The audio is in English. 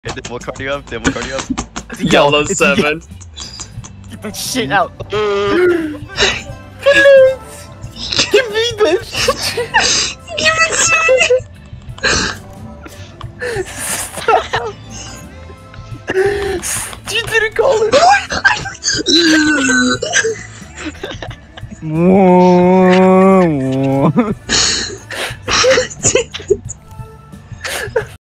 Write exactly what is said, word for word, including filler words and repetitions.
Hey, demo cardio up, demo cardio up. Yellow seven. Get that shit out. Give me this. Give it Stop. You didn't call it. Whoa, whoa.